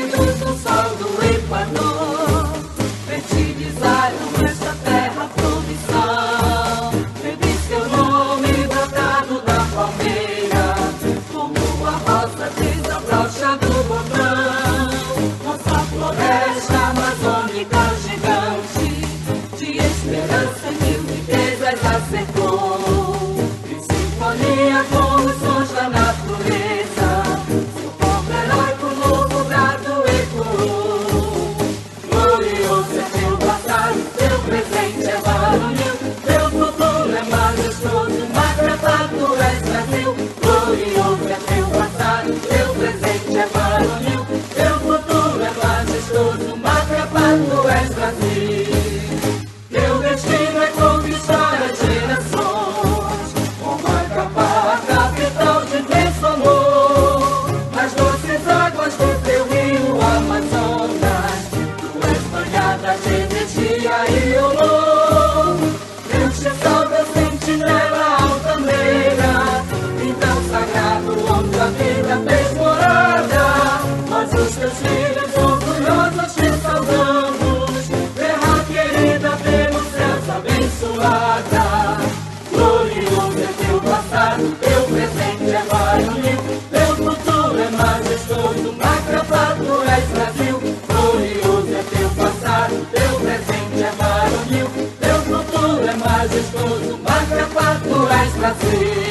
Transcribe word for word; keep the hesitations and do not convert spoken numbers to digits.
luz do sol do Equador, fertilizaram esta terra promissão. Bebi seu nome brotado da palmeira, como a rosa desabrocha do botão. Nossa floresta amazônica gigante, de esperança e mil riquezas a cercou. Em sinfonia com os sons da natureza, seu povo heróico novo brado ecoou. Glorioso é teu passado, teu presente é varonil, teu futuro é majestoso, macrapa tu és Brasil. Glorioso é teu passado, teu presente é varonil, teu futuro é majestoso, macrapa tu és Brasil. Teu destino é conquistar as gerações, com Macapá, capital de imenso amor. Nas doces águas do teu rio Amazonas, tu és banhada de energia e olor. Deus te salve, sentinela altaneira, então sagrado onde a vida fez morada. Nós os teus filhos orgulhosos te saudamos, terra querida pelos céus abençoada. Glorioso é teu passado, teu presente é varonil, teu futuro é majestoso, Macapá tu és Brasil. Glorioso é teu passado, teu presente é varonil, teu futuro é majestoso, Macapá tu és Brasil.